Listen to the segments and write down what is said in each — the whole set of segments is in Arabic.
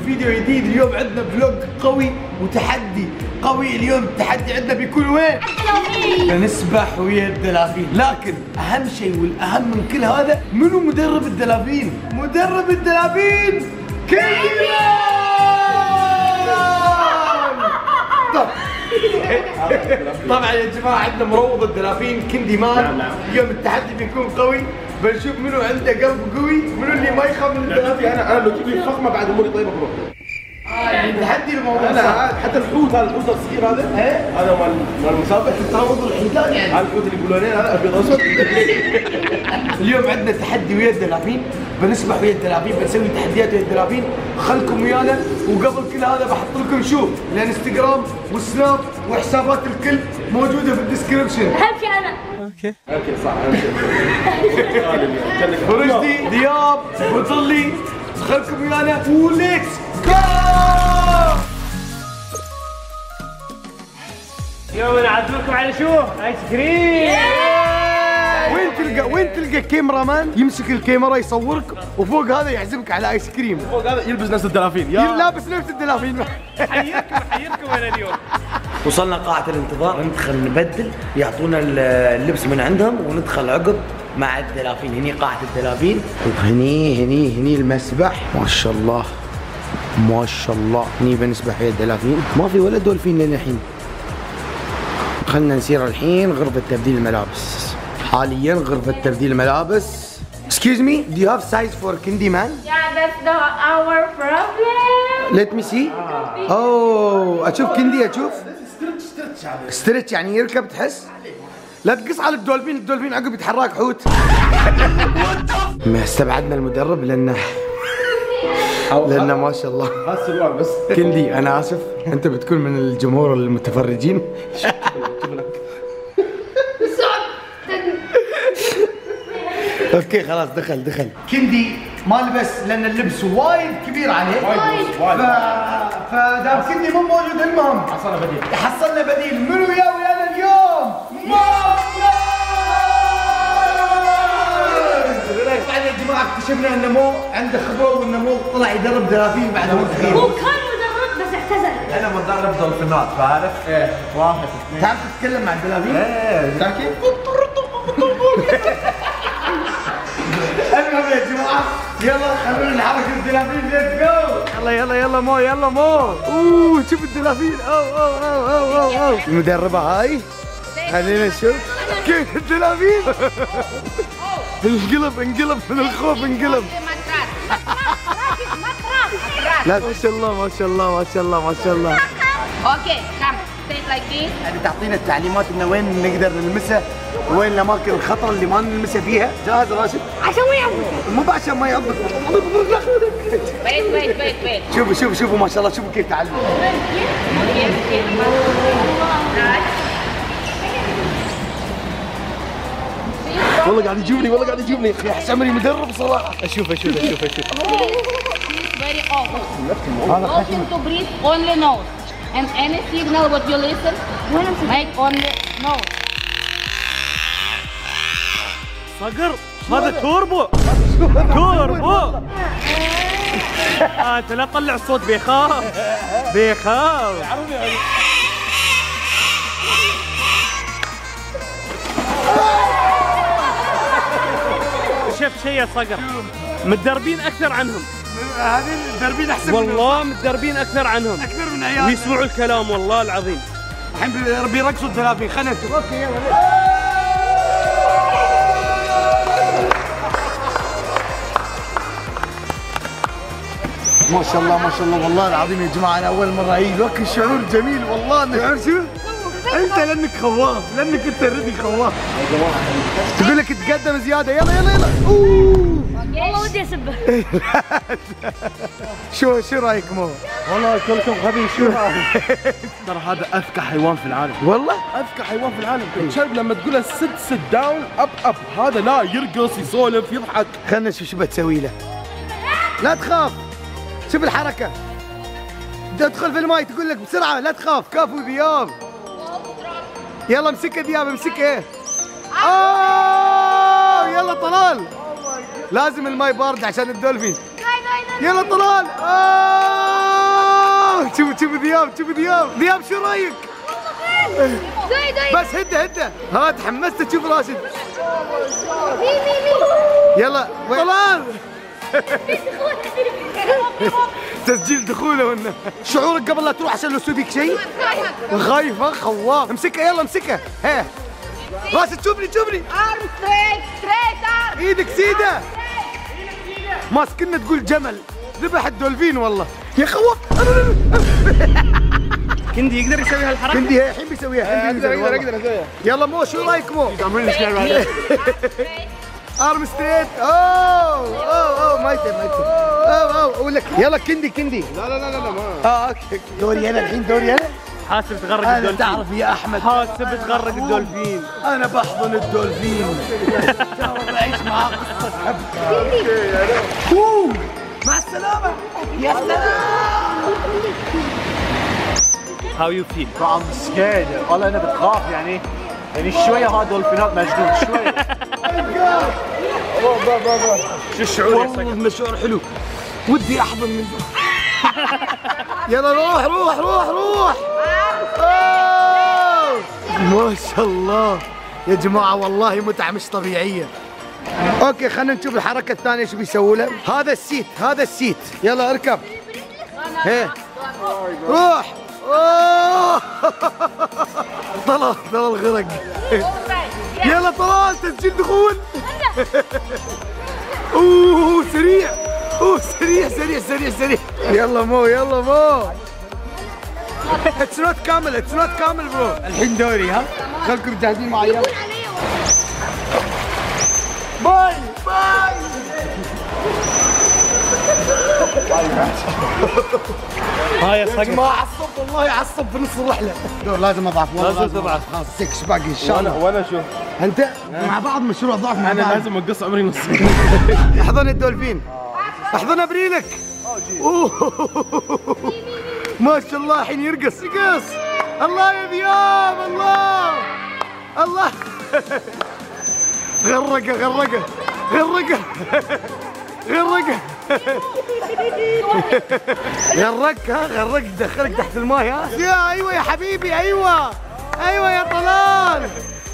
فيديو جديد. اليوم عندنا فلوج قوي وتحدي قوي. اليوم التحدي عندنا بيكون وين؟ بنسبح ويا الدلافين، لكن اهم شيء والاهم من كل هذا منو مدرب الدلافين؟ مدرب الدلافين كيمياء. طبعا يا جماعه عندنا مروض الدلافين كندي مان. اليوم التحدي بيكون قوي، بنشوف منو عنده قلب قوي، منو اللي ما يخاف من الدلافين. انا لو تجيب لي فخمه بعد اموري طيبه بروح. يعني تحدي الموضوع. انا حتى الحوت، هذا الحوت الصغير هذا هذا مال المسابقه، تروض الحيتان يعني. هذا الحوت اللي يقولون هذا ابيض اسود. اليوم عندنا تحدي ويا الدلافين، بنسبح ويا الدلافين، بنسوي تحديات ويا الدلافين. خلكم ويانا، وقبل كل هذا بحط لكم شو الانستغرام والسناب وحسابات الكل موجوده في الديسكربشن. اهم شيء انا. اوكي صح. اهم شيء فرشدي، دياب، وطلي، خلكم ويانا وليتس جو. اليوم نعزمكم على شو؟ ايس كريم. وين تلقى كاميرا مان يمسك الكاميرا يصورك، وفوق هذا يعزمك على ايس كريم. فوق هذا يلبس نفس الدلافين. لابس نفس الدلافين. حيركم انا اليوم. وصلنا قاعة الانتظار، ندخل نبدل، يعطونا اللبس من عندهم وندخل عقب مع الدلافين. هني قاعة الدلافين، وهني المسبح. ما شاء الله ما شاء الله. هني بنسبح ويا الدلافين، ما في ولا دولفين للحين. خلنا نسير الحين غرفة تبديل الملابس. حاليا غرفة تبديل الملابس. Excuse me, do you have size for Kindy man? Yeah, that's our problem. Let me see. Oh, اشوف كندي، اشوف ستريتش يعني يركب. تحس؟ لا تقص على الدولفين، الدولفين عقب يتحرك حوت. ما استبعدنا المدرب لانه ما شاء الله. هذا السروال بس. كندي انا اسف، انت بتكون من الجمهور المتفرجين. اوكي خلاص دخل. كندي ما لبس لان اللبس وايد كبير عليه. فدام كندي مو موجود، المهم حصلنا بديل. منو ويانا اليوم؟ بعد يا جماعه اكتشفنا ان مو عنده خبره، وان مو طلع يدرب دلافين بعد وقت صغير. هو كان مدرب بس اعتزل. انا مدرب دولفينات، فعارف؟ ايه واحد تعرف تتكلم مع الدلافين؟ ايه تحكي؟ المهم يا جماعه يلا خلونا نحرك الدلافين. ليتس جو. يلا مو. اوه شوف الدلافين. أو. المدربه هاي، خلينا نشوف كيف الدلافين. انقلب من الخوف، انقلب. لا ما شاء الله. Okay, come. Stay like this. يعني تعطينا التعليمات انه وين نقدر نلمسه، وين الاماكن الخطره اللي ما نلمسها فيها. جاهز راشد؟ عشان ما يعضك. مو عشان ما يعضك. Wait. شوفوا ما شاء الله، شوفوا كيف تعلم. والله قاعد يجيبني اخي، احس عمري مدرب صراحه. اشوف. Very open to breathe only nose. And any signal what you listen, make only nose. صقر هذا توربو. انت لا تطلع الصوت، بيخاف. شفت شيء يا صقر؟ متدربين اكثر عنهم. هذه متدربين احسن والله متدربين اكثر عنهم، اكثر من عيال، ويسمعوا الكلام والله العظيم. الحين بيرقصوا الدلافين. خلينا نشوف. اوكي يلا. ما شاء الله والله العظيم يا جماعه، انا اول مره اجي. لك الشعور جميل والله. شعور شو؟ انت لانك خواف، لانك انت ريدي خواف. تقول لك تقدم زياده. يلا. والله ودي اسبه. شو رايك مو؟ والله كلكم غبي. شو ترى هذا اذكى حيوان في العالم. والله اذكى حيوان في العالم. الكلب لما تقول له sit down up هذا لا يرقص يسولف يضحك. خلنا نشوف شو بتسوي له. لا تخاف، شوف الحركه. تدخل في الماي تقول لك بسرعه لا تخاف. كفو دياب. يلا امسكها دياب، امسكها. يلا طلال. لازم الماي بارد عشان الدولفين. يلا طلال. شوف ذياب، شوف ذياب شو رايك؟ بس هده ها تحمست تشوف راشد. يلا طلال. تسجيل دخوله ولا شعورك قبل لا تروح عشان لو يسوي فيك شيء؟ خايف خواف. امسكها يلا امسكها. ها راشد شوفني Arm straight arm. ايدك سيده. ماسكنا تقول جمل ذبح الدولفين والله يا خوف. كندي يقدر يسوي هالحركه؟ كندي الحين بيسويها. اقدر اسويها. يلا مو شو رايك مو؟ ارم ستريت. اوه ما يتم اقول لك يلا كندي. لا ما. اوكي دوري انا الحين حاسب تغرق انا الدولفين. تعرف يا احمد حاسب تغرق الدولفين. انا بحضن الدولفين. ترى بعيش معاه قصه حب. مع السلامه يا سلام. How you feel? I'm scared. والله انا بتخاف يعني شويه هذا دولفينات مجنون شويه. شو الشعور يا والله صقر؟ المشعور حلو ودي احضن من يلا روح. ما شاء الله يا جماعه والله متعه مش طبيعيه. اوكي خلينا نشوف الحركه الثانيه شو بيسووا له. هذا السيت يلا اركب. هي روح. طلال غرق. يلا طلال تسجيل دخول. سريع. يلا مو اتس نوت كامل برو. الحين دوري ها خلكم جاهزين معي. باي ها يا يا صقر. جماعه عصب والله عصب في نص الرحله. لازم اضعف والله لازم تضعف. خلاص سكس باقي ان شاء الله. وانا شو؟ انت مع بعض مشروع ضعف مع انا بعض. لازم اقص عمري نص. احضن الدولفين. احضنها بريلك. ما شاء الله الحين يرقص. الله يا ذياب الله. غرقه. غرقك دخلك تحت الماء ها. ايوه يا حبيبي ايوه يا طلال.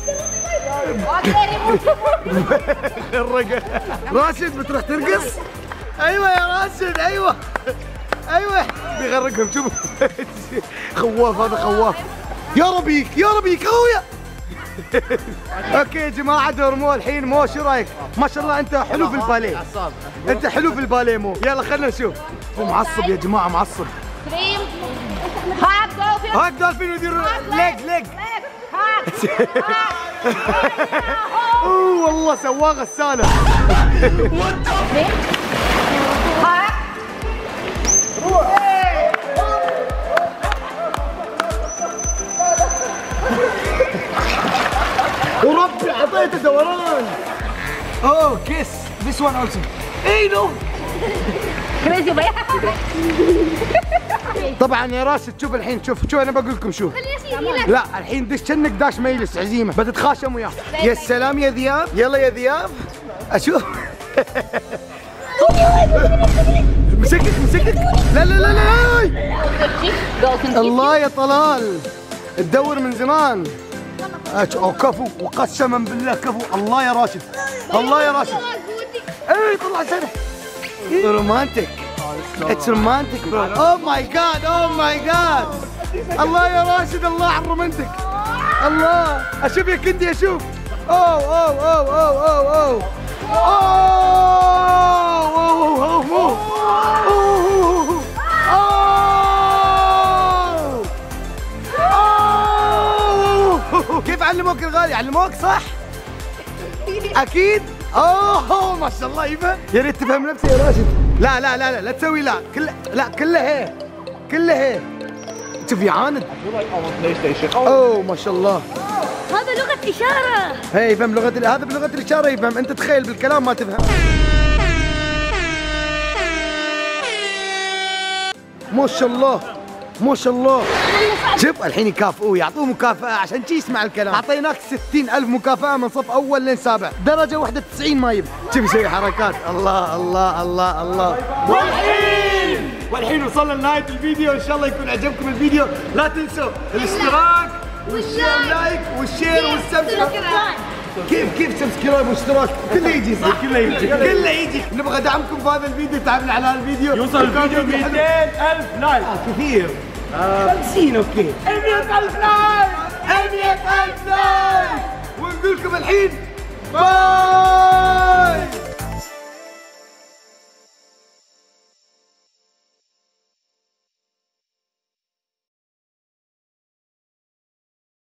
غرقه. راشد بتروح ترقص. ايوه يا راشد ايوه بيغرقهم. شوف خواف هذا خواف. يا ربيك خويا. اوكي يا جماعه دور مو الحين. مو شو رايك؟ ما شاء الله انت حلو في الباليه. انت حلو في الباليه مو. يلا خلينا نشوف. هو معصب يا جماعه معصب. Stream. Hug dolphin. هاك دولفين with your leg. والله سواه غساله. Hug. وربي عطيته دوران. كيس this one also. نو. Crazy بيا. طبعا يا راشد شوف الحين شوف انا بقول لكم شوف. لا الحين دش كأنك داش ميلس عزيمه بتتخاشم وياه. يا سلام يا ذياب. يلا يا ذياب اشوف. مسكك لا الله يا طلال تدور من زمان. كفو وقسما بالله كفو. الله يا راشد اي طلع سنه. رومانتك. اتس رومانتك برو. اوه ماي جاد الله يا راشد الله على الرومانتك. الله اشوف يا كندي اشوف. اوه كيف علموك الغالي؟ علموك صح؟ اكيد. ما شاء الله يفهم. يا ريت تفهم نفسي يا راشد. لا تسوي كله هي شوف يعاند. ما شاء الله. هذا لغة إشارة. هي يفهم هذا بلغة الإشارة يفهم. أنت تخيل بالكلام ما تفهم. ما شاء الله شوف الحين يكافئوه يعطوه مكافأة عشان شي يسمع الكلام. أعطيناك 60,000 مكافأة من صف أول لين سابع. درجة واحدة 90 ما يبي. شوف يسوي حركات. الله والحين والحين وصلنا لنهايه الفيديو، ان شاء الله يكون عجبكم الفيديو. لا تنسوا الاشتراك واللايك والشير والسبسكرايب. كيف سبسكرايب واشتراك كله يجي صح؟ كله يجي. نبغى دعمكم في هذا الفيديو، تعبنا على هذا الفيديو. يوصل الفيديو 200,000 لايك. كثير 50 اوكي 100,000 لايك 100,000 لايك ونقول لكم الحين باي.